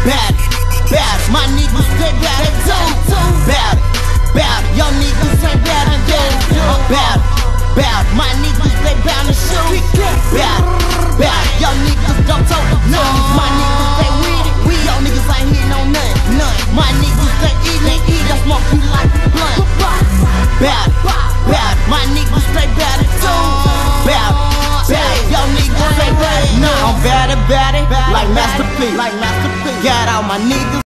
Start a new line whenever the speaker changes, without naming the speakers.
Bad it, my niggas stay bad it too. Bad it, young niggas ain't bad and do. Bad it, my niggas stay bad and shoot. Bad it, young niggas don't talk none. My niggas stay with it, we young niggas ain't hear no none. My niggas stay eat, I smoke you like a blunt. Bad it, my niggas stay bad it too. Bad it, young niggas stay bad it. Nah, I'm bad it, like Master P. Got all my niggas